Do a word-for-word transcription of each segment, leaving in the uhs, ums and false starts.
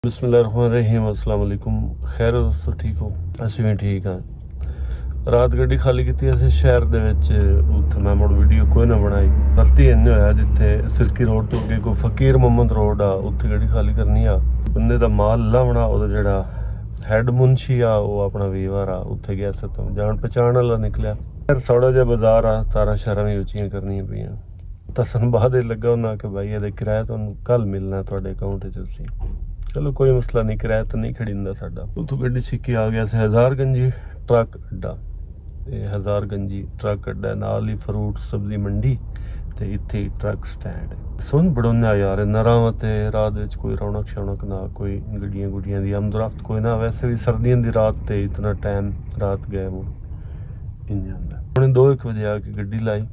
बिस्मिल्लाहिर्रहमानिर्रहीम अस्सलाम वालेकुम। खैर दोस्तों, ठीक हो? ਅਸੀਂ ਵੀ ਠੀਕ ਹਾਂ। रात गड्डी खाली की असें शहर दे विच उत्थे मैं मुड़ वीडियो कोई ना बनाई। परती इन्ने होया जिथे सिरकी रोड तो अगे कोई फकीर मोहम्मद रोड आ, उत्थे गड्डी खाली करनी आ। बंदे दा माल लावना, ओदा जेड़ा हैड मुंशी आ वो अपना वीवर आ, उत्थे गया से तो जान पहचान वाला निकलिया। फिर थोड़ा जिहा बाजार आ, तारा शहरां भी उच्चियां करनियां पईयां। दस्सन बाद लगा उन्हें कि भाई ये किराया तुहानूं कल मिलना तुहाडे अकाउंट च। तुसीं चलो कोई मसला नहीं, किराया तो नहीं खड़ींदा साडा। उतों गड्डी छिक्की आ गया से हज़ारगंजी ट्रक अड्डा। ये हज़ारगंजी ट्रक अड्डा नाल ही फ्रूट सब्जी मंडी ते इत्थे ही ट्रक स्टैंड है। सुन बड़ोन्या यार नरां ते रात विच कोई रौनक शौनक ना, कोई गड्डियां गुड्डियां दी आमदरफ्त कोई ना। वैसे भी सर्दियों दी रात ते इतना टाइम रात गए मुड़ इंज आंदा। हुण दो एक बजे आके गड्डी लाई।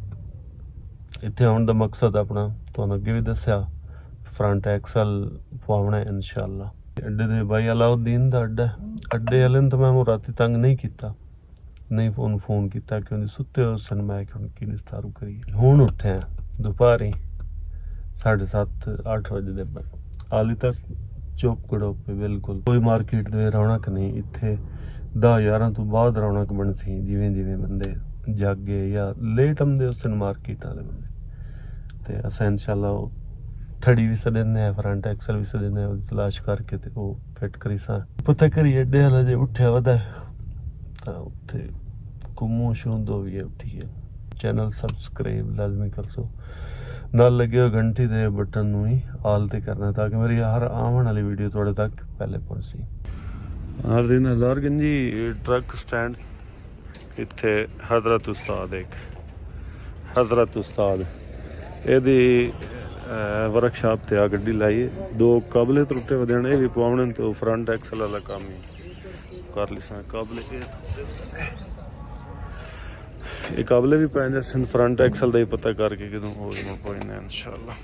इत्थे आउण दा मकसद अपना तुहानूं अगे भी दस्सिया, फ्रंट एक्सल पवाना है इंशाल्लाह। अड्डे दे भाई अलाउद्दीन दा अड्डा। अड्डे वाले ने तो मैं राती तंग नहीं किया, नहीं फोन फोन किया कि उन्हें सुते हो सन। मैं कि निस्तारू करिए। हुण उठे दोपहरी साढ़े सत्त अठ बजे दे बाद हाली तक चुप कड़ोप बिल्कुल कोई मार्केट दे रौनक नहीं। इत्थे दस यारां तो बाद रौनक बनसी, जिवें जिवें बंदे जागे या लेट आंदे उस दिन मार्केट वाले बंदे। ते असां इंशाल्लाह थड़ी भी सदेने, फ्रंट एक्सल भी सदेने, तलाश करके ते वो फिट करी सा। पता करी अड्डे वाला जे उठ्या वदा तां उत्थे घुमो शूंदो भी उठिए। चैनल सबसक्राइब लाजमी कर सो, नाल लगे हो घंटी दे बटन नूं ही आल ते करना ताकि मेरी हर आवन वाली वीडियो थोड़े तक पहले पहुंची। हाज़रीन, हज़ारगंजी ट्रक स्टैंड इत्थे हजरत उस्ताद, एक हजरत उस्ताद एदी वर्कशॉप ते आ गड्डी लाई। दो काबले त्रुटे वधे ये भी पवाने तो फ्रंट एक्सल वाला काम ही कर लिसा। काबले ये काबले भी पै जाते फ्रंट एक्सल का ही पता करके कि हो पहुंचना इंशाल्लाह।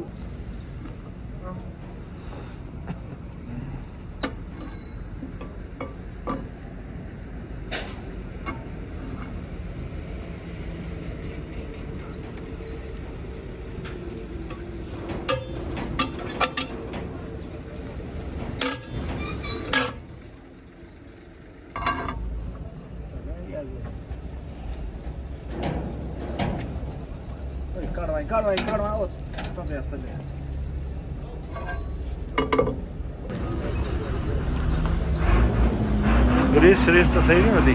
ग्रीस शरीफ तो सही नहीं होती।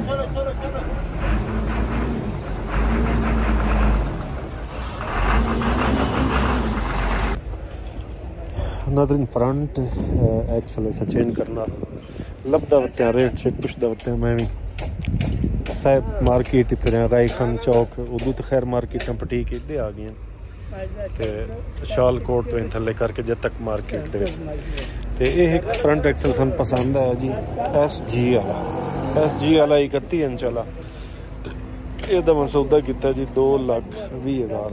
नादरीन, फ्रंट एक्सल चेंज करना लभदा वत्या रेट शेट पुछदा वत्या। मैं भी साहब मार्केट फिर राई खान चौक उदू तो खैर मार्केटा पटीक इधे आ गई ते शालकोट तो थले करके जब तक मार्केट दे एक फ्रंट एक्सल सन पसंद आया जी। एस जी वाला एस जी वाला इकती इंच वाला ਇਹਦਾ मैं सौदा किया जी दो लख भी हज़ार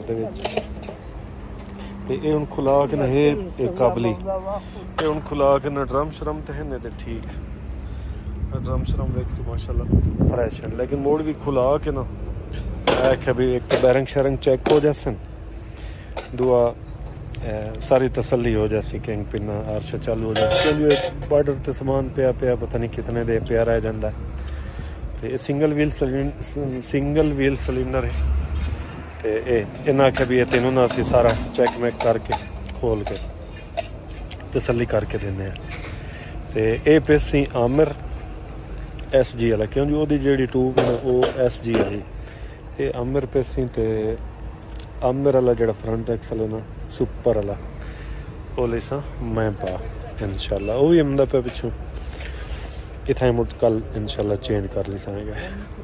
ये हूँ खुला के ना ये काबली ये हूँ खुला के ना ड्रम शरम तो है तो ठीक ड्रम शरम वेख तो माशाल्लाह फ्रैश है। लेकिन मोड़ भी खुला के ना आख्या भी एक तो बैरंग शरंग चेक हो जासन, दुआ सारी तसल्ली हो जाती कि पिना आरशा चालू हो जाती। क्योंकि बॉर्डर ते समान पिया पिया पता नहीं कितने दे पिया रह जाता है। तो ये single wheel single wheel cylinder है। तो ये इन्हें आख्या भी ये तीनों ना असी सारा चेक मैक करके खोल के तसल्ली करके देने। तो ये पेसी आमिर एस जी वाला, क्योंकि वो जी ट्यूब है वो एस जी है। ये आमिर पेसी तो आमिर वाला जो फ्रंट एक्सल है ना सुपर वाला वो लेसा मैं पा इंशाल्लाह। वो भी आमदा पे पिछों इतना मुड़ कल इंशाल्लाह चेंज कर ली साएगा।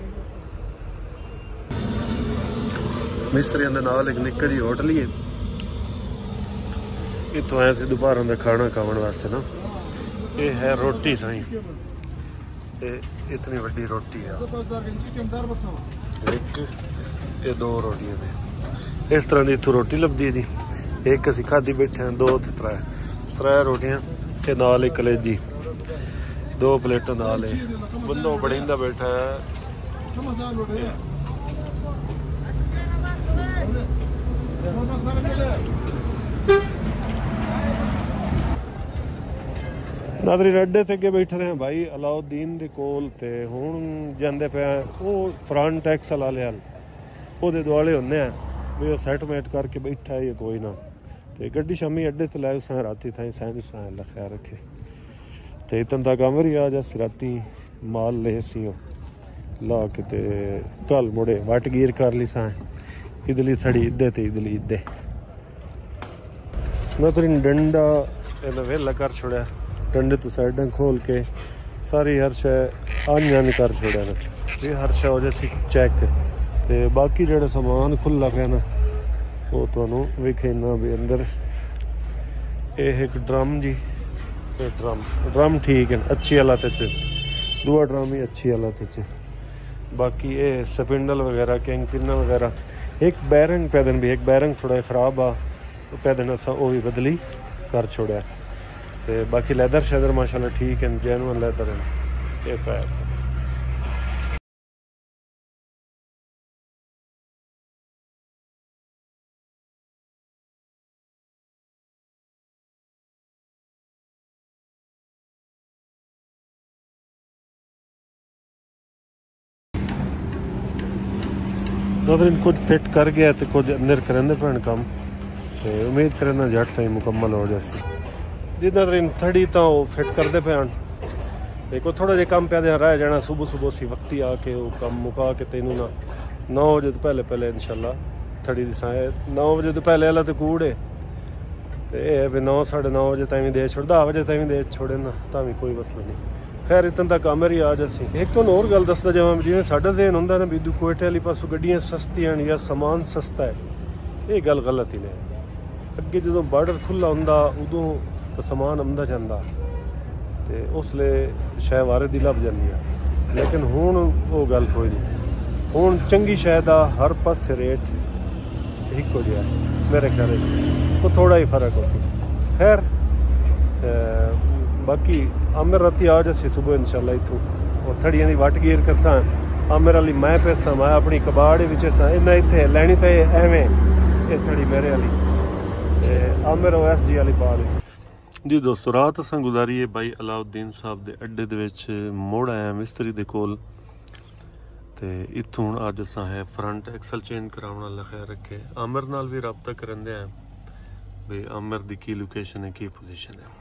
मिस्त्रियों के नाल एक निक्का जी होटल ही है। इतों आए से दोपहर का खाना खाने वास्ते ना। ये है रोटी साई, इतनी वड्डी रोटी है एक, ये दो रोटियां ने इस तरह की इतों रोटी लभदी है जी। एक असी खाधी बैठे हैं, दो ते त्रै त्रै रोटियां ते नाल एक कलेजी, दो प्लेटां नाल है। बंदो बड़िंदा बैठा है। नादरीन अड्डे ते अगे बैठे रहे भाई अलाउद्दीन दे कोल ते हुण जांदे पे वो फ्रंट एक्सल वाले हल ओदे दुआले होंदे आ भी वो सेटमेंट करके बैठा है कोई ना ते गड्डी शामी अड्डे ते लै सा राती थाई साइंस सा अल्लाह खैर रखे ते इतन तक अमर ही आ जा राती माल ले सी ला के ते कल मुड़े वट गिर कर ली सा इदली थड़ी इदे ते इदली इदे नादरीन डंडा इन्हें वेला कर छोड़ा डंडे तो साइडां खोल के सारी हर शे आन जान कर छोड़ा ना ये हर शे हो जासी चेक ते बाकी जेड़ा सामान खुला पे ना वो तुहानू विखे ना भी अंदर ये एक ड्रम जी ये ड्रम ड्रम ठीक है अच्छी हालत च दूआ ड्रम ही अच्छी हालत च बाकी ये स्पिंडल वगैरह किंग पिन वगैरह एक बैरंग पैदन भी एक बैरंग थोड़ा खराब आ पैदन असा वो भी बदली कर छोड़ा ते बाकी लैदर शैदर माशाल्लाह ठीक है जैनुअन लैदर है ये पैर नादरीन कुछ फिट कर गया तो कुछ अंदर करेंदे पैन काम ते उम्मीद करना झट ताईं मुकम्मल हो जासी जी नादरीन थड़ी तो फिट करते पे देखो थोड़ा जिहा काम प्यादे रह जाना सुबह सुबह सी वक्ती आके वो काम मुका के तेनू ना नौ बजे तो पहले पहले इंशाल्लाह थड़ी दी साए नौ बजे तो पहले वाला तो कूड़े ते भी नौ साढ़े नौ बजे ताईं दे छोड़ दस बजे ताईं दे छोड़े ना तां भी कोई मसला नहीं खैर इतन तक अमर ही आ जासी एक तो होर गल दसदा जावां जिवें साडा ज़हन हुंदा ना भी कोयटे वाली पासों गड्डियां सस्तियां या समान सस्ता है ये गल गलत ही ने अगे जो बार्डर खुला हुंदा उदों तो समान आंदा जांदा ते उसले शै वारे दी लभ जांदी है लेकिन हुण वो गल कोई नहीं हुण चंगी शै दा हर पासे रेट इक्को जिहा मेरे ख्याल तो थोड़ा ही फर्क हो खैर बाकी आमिर राती आ जासी सुबह इंशाल्लाह इत्थों और थड़ियां दी वट गिर करसा आमिर वाली मैं पैसा मैं अपनी कबाड़ विच सा इन्ना इत्थे लैनी ते एवें ये थड़ी मेरे वाली ते आमिर ओ एस जी वाली पा ली जी दोस्तों रात असां गुजारी है भाई अलाउद्दीन साहब दे अड्डे दे विच मोड़ आया मिस्त्री दे कोल ते इत्थों हुण अज असां है फ्रंट एक्सल चेंज कराउण अल्लाह खैर रखे आमिर नाल भी राबता करंदे आ भी आमिर दी की लोकेशन है की पोजीशन है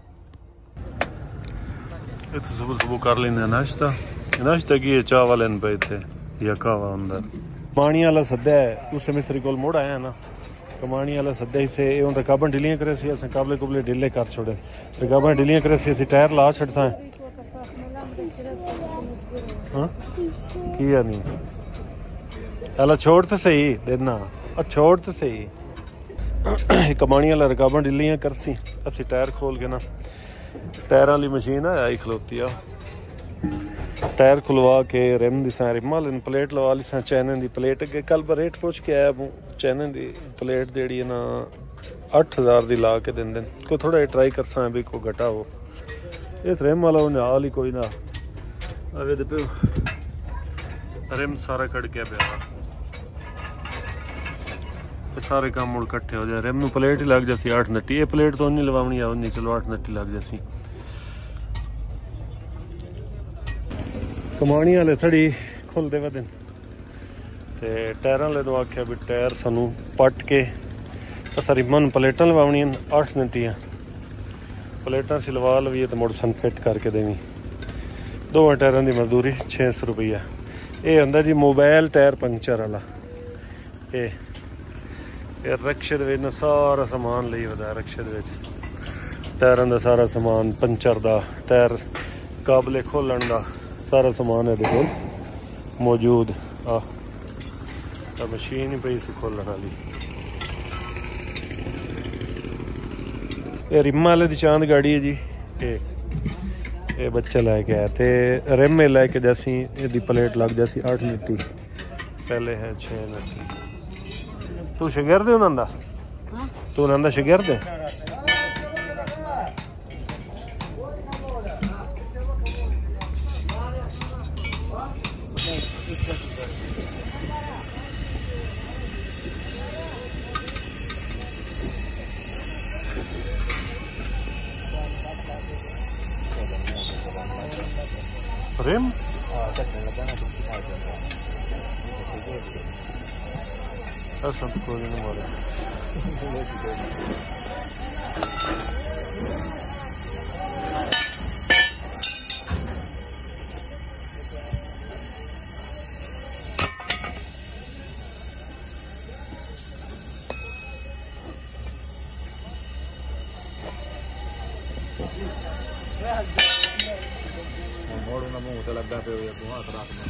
इत्थे सुबह सुबह कर लेंदे नाश्ता नाश्ता की है चाह वाले पे इत्थे या कहवा अंदर पानी वाला सद्दा है उस मिस्त्री कोल मोड़ आया ना कमानी वाला सद्दा इत्थे हुण रकाबां ढिलियां करे सी असें काबले कुबले ढिले कर छोड़े रकाबां ढिलियां करे सी असीं टायर ला छड़दा है हां की है नहीं अला छोड़ तो सही देना और छोड़ तो सही कमानी वाला रकाबां ढिलियां करसी असीं टायर खोल के ना टायरां वाली मशीन है आई खलोती आ टायर खुलवा के रिम दी सा रिम वाले प्लेट लवा ली सा चैनन दी प्लेट अगे कल रेट पुछ के आया चैनन दी प्लेट जेड़ी है ना अठ हज़ार दी ला के देंदे कोई थोड़ा ट्राई कर सा भी कोई घटा हो इस रिम वाला उन्हें हाल ही कोई ना अवे दे पे रिम सारा कट गया पे सारे काम मुड़ कट्ठे हो जाए रिम नूं प्लेट ही लग जासी अठ नट्टी ये प्लेट तो नहीं लवावनी आ नहीं चलो अठ नट्टी लग जासी कमानी वाले थड़ी खुलते वदन ते टायरां वाले तो आख्या भी टायर सानू पट के असां रिमां नूं प्लेटां लवावणियां अठ नट्टियां प्लेटां सी लवा लवीए तो मुड़ सन फिट करके देवी दोवां टायरां दी मजदूरी छे सौ रुपया ये हुंदा जी मोबाइल टायर पंक्चर वाला ये रक्शे दे विच सारा समान लई वदा रक्शे दे विच टायरां दा सारा समान पंचर दा टायर काबले खोलण दा सारा समान है देखो मौजूद आ मशीन ही पई सी खोलण वाली ये रिम वाले दी चांद गाड़ी है जी ये ये बच्चा लैके आया ते रिम में लैके जैसी ये प्लेट लग जासी अठ नट्टी पहले है छे नट्टी तू शागिर्द है उन्हां दा तू उन्हां दा शागिर्द है रिम ऐसा तो कोई नहीं मारे मोड़ ना मुंह से लगा पे हुए धुआं रात में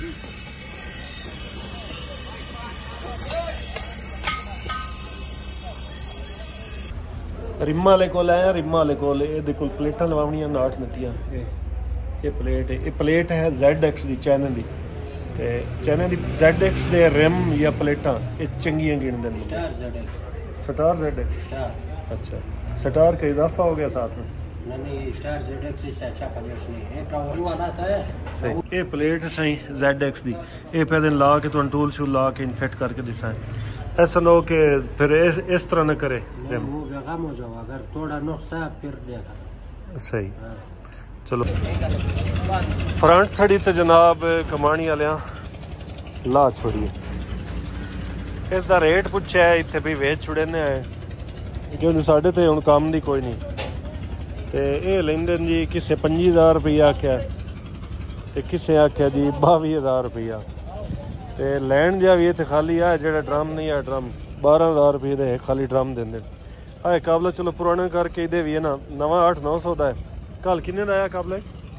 रिम्मा वाले कोल आया रिम्मा वाले कोल ये कोल प्लेटां लवावणियां नाठ नत्तियां ये प्लेट ये प्लेट है Z X दी चाइना दी ते चाइना दी Z X दे रिम या प्लेटां ये चंगियां गिणदे ने star Z X star Z X star अच्छा स्टार का इजाफा हो गया साथ में नहीं स्टार Z X इससे अच्छा पदेश नहीं है का हुआ ना था सही ये प्लेट सही Z X दी ये पे दिन ला के तो टूल शूल ला के फिट करके दिसा ऐसा ना हो कि फिर इस, इस तरह न करे वो बेगम हो जाओ अगर थोड़ा नुक्सा फिर देगा सही हाँ। चलो फ्रंट थड़ी तो जनाब कमानी वाले ला छोड़िए इसका रेट पूछा है इतने भी वेच छुड़े ने आए क्योंकि साढ़े तो हूँ काम की कोई नहीं तो ये लेंदे जी किसे पंजी हज़ार रुपया आख्या तो किसे आख्या जी बावी हज़ार रुपया तो लैन जा भी तो खाली है जो ड्रम नहीं है ड्रम बारह हज़ार रुपये दे खाली ड्रम देंगे आए काबला चलो पुराने करके ये भी है ना नवा अठ नौ सौ का है कल किन्ने का आया काबला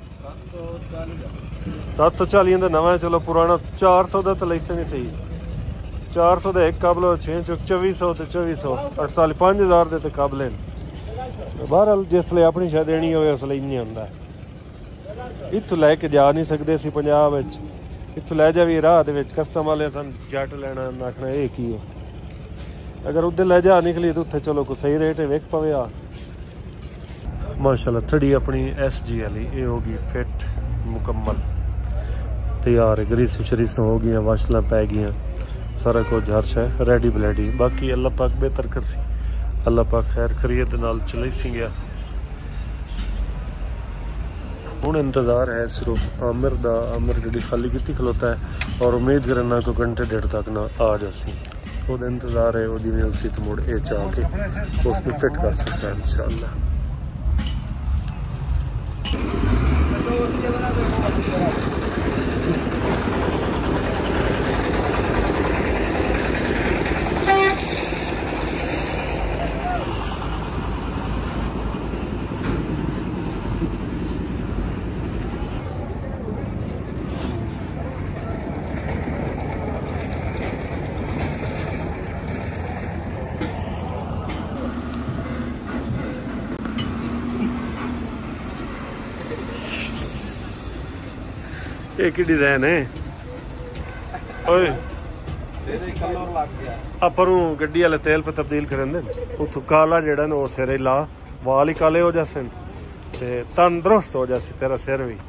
सत्त सौ चाली का नवा चलो पुराना चार सौ का तो लाइसेंस नहीं सही चार सौ का एक काबला छे चौ चौबी सौ तो चौबी सौ अड़ताली पाँच हज़ार के तो काबले बहरहाल जिसले अपनी शायद देनी हो उसले इन्नी होंदा है इत्थों लैके जा नहीं सकते असीं पंजाब विच इत्थों लै जा भी राह दे विच कस्टम वाले सन जट लैना आखना ये की है अगर उधर लै जा निकली तो उत्थे चलो कोई सही रेट वेख पवे आ माशाल्लाह थड़ी अपनी एस जी वाली ये होगी फिट मुकम्मल तैयार है ग्रीस शरीस हो गई वाशलां पै गई सारा कुछ हर शै रेडी बलैडी बाकी अल्लाह पाक बेहतर कर सी अल्लाह पाक खैर करिए दे नाल चले सी गया हुण इंतज़ार है सिर्फ आमिर दा आमिर गड्डी खाली कीती खलोता है और उम्मीद करना को घंटे डेढ़ तक ना आ जासी वो इंतज़ार है वो जिवें उसी तो मुड़ ए चाह के उसमें फिट कर सकता है इंशाअल्लाह एक ही डिजाइन है ओए अपरू गड्डी वाले तेल पे तब्दील करें उतो काला जेड़ा ना सिरे ला वाल ही काले हो जासे ते तंदुरुस्त हो जासी तेरा सिर भी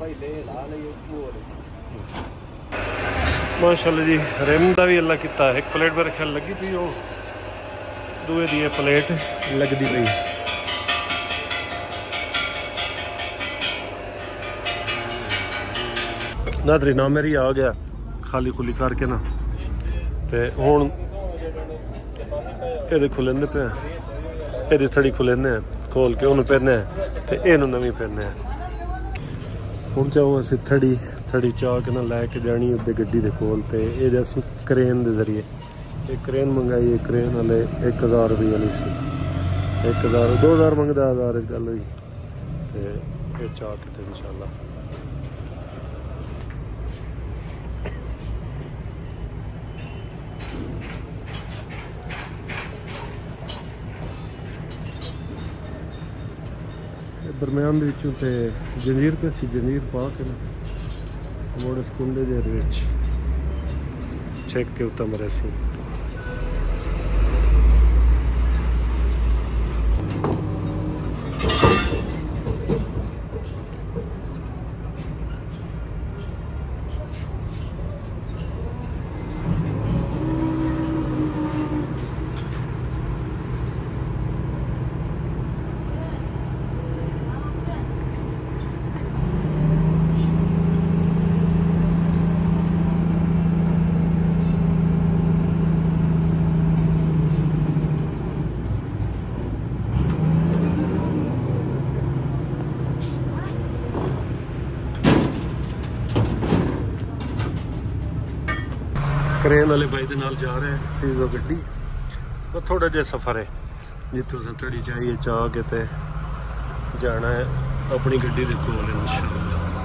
माशाल्लाह जी रिम का भी अल्लाह किता एक प्लेट मेरे ख्याल लगी पी वो दूए दी प्लेट लगती पई नादरी ना मेरी आ गया खाली खुली करके ना ते हुण ये खुलेंदे पे ये थड़ी खुलेंदे खोल के उन्होंने पहनने ते इनू नवी पहनने हुण जाओ असीं थड़ी थड़ी चाह के ना लैके जानी उदे गड्डी दे कोल ते ये असीं क्रेन दे जरिए एक क्रेन मंगाई क्रेन वाले एक हज़ार रुपये वाली सी एक हज़ार दो हज़ार मंगदा हज़ार गल हुई ते ये चाह के इंशाअल्लाह दरम्यान से जंजीर पे सी जंजीर पा के मोड़ कुंडे दे चेक के उत्ता मरे सी करेन वाले भाई दे नाल जा रहे हैं सीजो गड्डी तो थोड़ा जिहा सफ़र है जितों से थोड़ी चाहिए चाह के ते जाना है अपनी गड्डी दे कोल इंशाअल्लाह।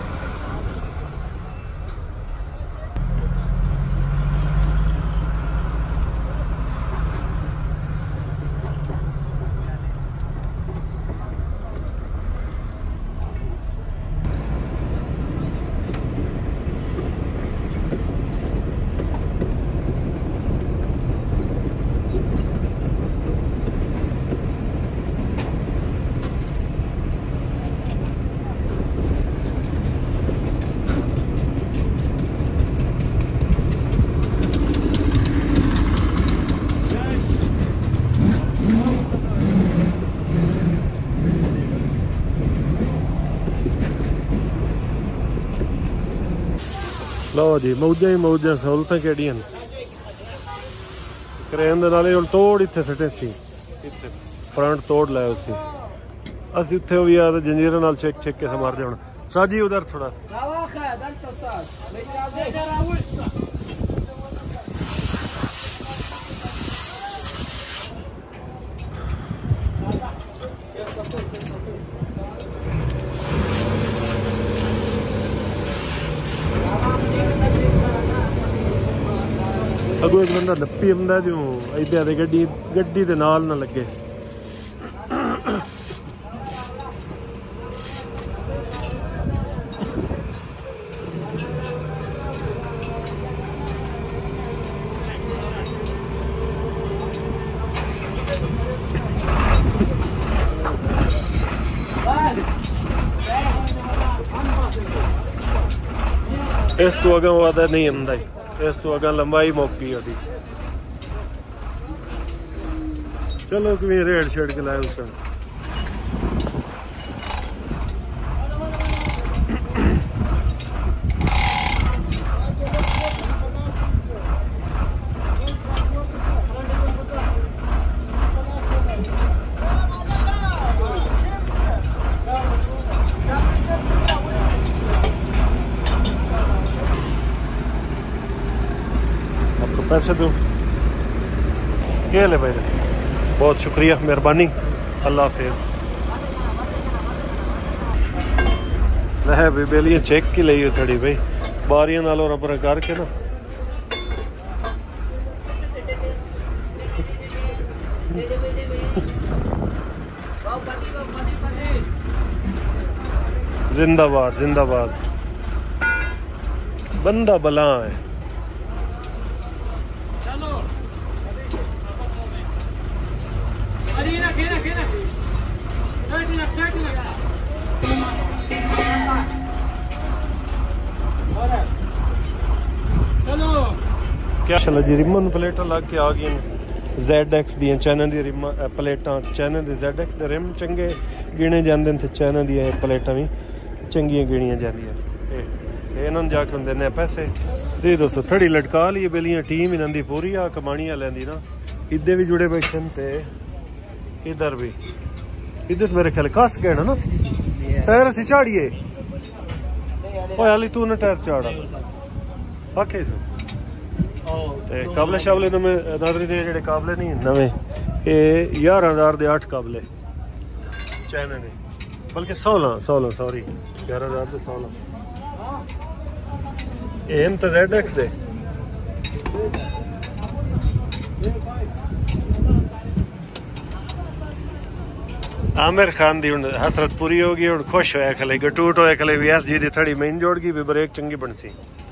लो जी मौजा ही मौजा सहूलत केड़ियां करेन दे नाले हुण तोड़ इत्थे सटे सी इत्थे फ्रंट तोड़ लाया उसी असी उत्थे भी आ जंजीरां नाल छेक छेक के मार दे हुण साजी उधर थोड़ा अगो एक बंदा नप्पी आंदा जो इधर आते गड्डी गड्डी दे नाल ना लगे। इस तो अगर वादा नहीं आंदा इस तो अगर लंबाई मौकी होती चलो कि रेड छेड़ के लाए उस पैसे दूँ क्या ले भाई बहुत शुक्रिया मेहरबानी अल्लाह हाफिज़। है भी बेलियाँ चेक की ली थोड़ी भाई बारियां नालों रबर करके ना जिंदाबाद जिंदाबाद बंदा बला है। क्या चलो जी रिमन प्लेटा लग के आ गई ज़ेड एक्स दी चाइना दी रिम प्लेटा चाइना दी ज़ेड एक्स दे रिम चंगे गिने जाते हैं चाइना दी प्लेटा भी चंगियां गिनियां जांदियां इन्होंने जाके हम देने पैसे जी दोस्तों थड़ी लटका ली बेलियां टीम इन्हों की पूरी आ कमानियां लैंदी ना इधर भी जुड़े बैठे ते इधर भी इधर मेरे ख्याल कस गए ना टायर असी झाड़िए हाली तू ना टायर झाड़ा आखे ते काबले शाबले नवे नादरी दे जेड़े काबले नहीं नवे ये ग्यारह हजार दे आठ काबले चाइना ने बल्कि सोलह सोलह सॉरी ग्यारह हजार दे सोलह एम तो ज़ेड एक्स दे आमिर खान दी हुण हसरत पूरी होगी हुण खुश होया खले गटूट होया खले वी एस जी दी थड़ी मेन जोड़ गई भी ब्रेक चंगी बनसी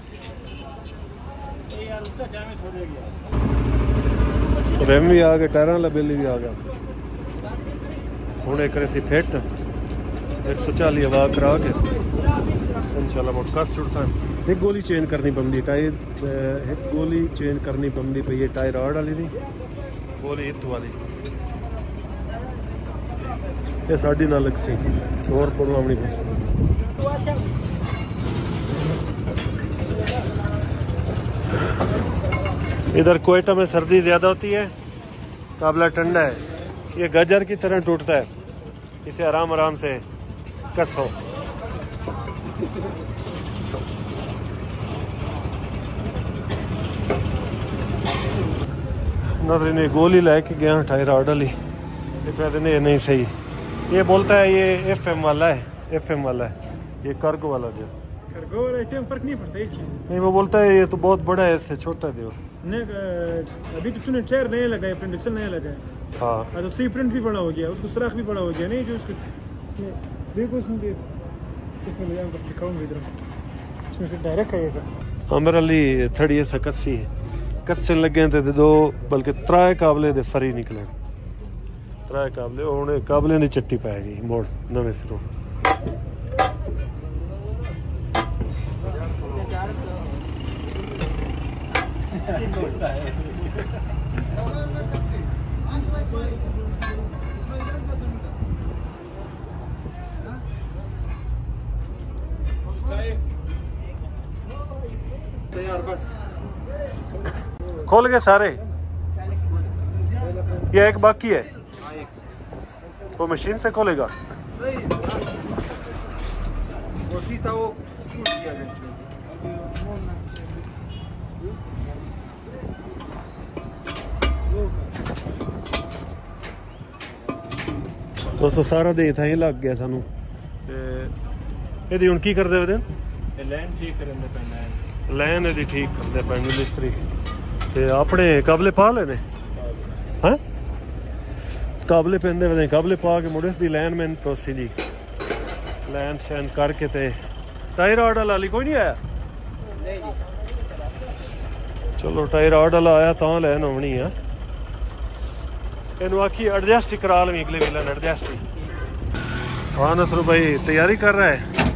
रेम भी आ गए टायरां ला बिल भी आ गया हुण एक सी फिट एक सौ चाली हवा करा के इंशाल्लाह मुड़ कस छुड़ता एक गोली चेंज करनी पौंदी टायर एक गोली चेंज करनी पौंदी पई टायर आड़ वाली दी गोली इत्थों वाली ये साड़ी ना लग सी और प्रॉब्लम नहीं इधर कोयटा में सर्दी ज्यादा होती है काबला ठंडा है ये गाजर की तरह टूटता है इसे आराम आराम से कसो नजर ने गोली लेके गया थायराइड वाली, ये कहते नहीं नहीं सही, ये बोलता है ये एफ एम वाला है, एफ एम वाला है, ये कार्गो वाला दो। कार्गो वाला इतना फर्क नहीं पड़ता, एक चीज़ नहीं वो बोलता है ये तो बहुत बड़ा है, इससे छोटा दो। नहीं अभी तो तूने टायर नया लगा है, प्रिंट एक्सल नया लगा है। हाँ तो सी प्रिंट भी बड़ा हो गया, उसको सुराख भी बड़ा हो गया। नहीं जो उसको देखो उसमें देख, इसमें ले जाऊँगा दिखाऊँगा इधर, इसमें से डायरेक्ट आएगा। हमारे लिए थड़ी ऐसा कस्सी है, कस्से लगे थे दो बल्कि त्राए काबले दे फरी निकले, त्राए काबले उन्हें काबले ने चट्टी पाएगी मोड़ नवे सिरों। खोल गए सारे, ये एक बाकी है, वो मशीन से खोलेगा। दोस्तों सारा दे था, ये लग गया सानू ये हुण की करदे वे लाइन ठीक करने पैना है, लाइन ये ठीक करदे पैन मिस्त्री ते अपने काबले पा लेने। हाँ काबले पेंदे वे काबले पा के मुड़े दी लाइन में प्रोसी जी लाइन शैन करके ते टायर आर्ड वाली कोई नहीं आया। चलो टायर आर्ड वाला आया तो लाइन होनी है, इन आखी एडजस्ट करा लवी अगले वेला एडजस्ट ही। हाँ नसरू भाई तैयारी कर रहा है,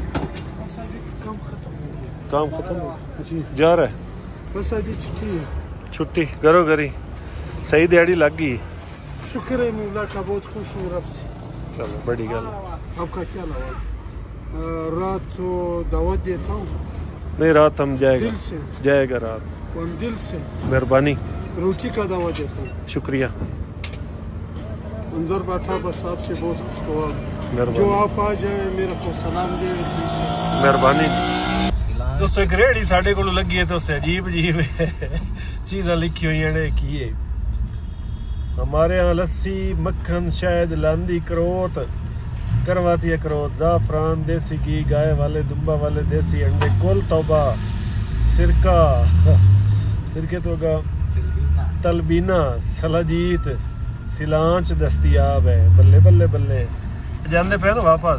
काम खत्म जी जा रहा है, बस आज छुट्टी है, छुट्टी करो घरी, सही दिहाड़ी लग गई। शुक्र है मौला का, बहुत खुश हूँ रब से। चलो बड़ी गल। आपका क्या लगा? रात तो दावत देता हूँ, नहीं रात हम जाएगा, दिल से जाएगा रात, और दिल से मेहरबानी, रोटी का दावत देता हूँ। शुक्रिया अंजर बैठा बस आपसे बहुत खुशगवार, जो मेहरबानी आप आ जाए मेरे को सलाम दे, मेहरबानी। दोस्तों एक रेहड़ी साढ़े को लगी है, तो अजीब अजीब चीज़ा लिखी हुई है की है। हमारे यहाँ लस्सी मक्खन शहद लांदी करोत करवाती है करोत, जाफरान देसी घी गाय वाले दुम्बा वाले देसी अंडे कुल तौबा सिरका सिरके तो का तलबीना सलाजीत सिलांच दस्तियाब है। बल्ले बल्ले बल्ले जाते पे ना वापस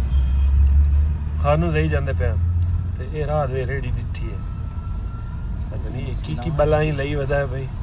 खानू सही जाते पे, ये रात वे रेडी दिखी है, पता नहीं की की बलाई लई वदा है भाई।